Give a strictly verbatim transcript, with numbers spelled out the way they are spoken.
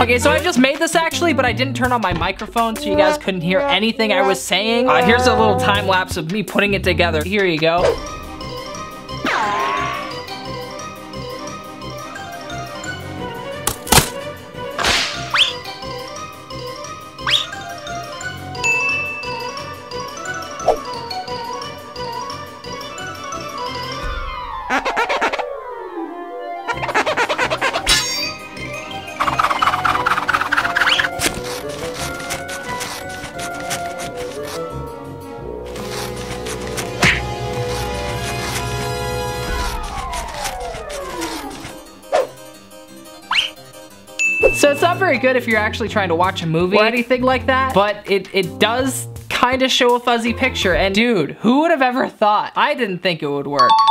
Okay, so I just made this actually, but I didn't turn on my microphone so you guys couldn't hear anything I was saying. Uh, here's a little time lapse of me putting it together. Here you go. So it's not very good if you're actually trying to watch a movie or anything like that, but it, it does kind of show a fuzzy picture. And dude, who would have ever thought? I didn't think it would work.